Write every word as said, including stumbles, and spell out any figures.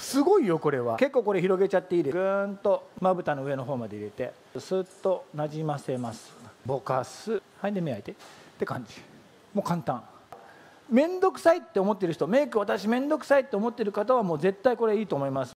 すごいよこれは。結構これ広げちゃっていいです。ぐーんとまぶたの上の方まで入れてスッとなじませます。ぼかす。はい、で目開いてって感じ。もう簡単。めんどくさいって思ってる人、メイク私めんどくさいって思ってる方はもう絶対これいいと思います。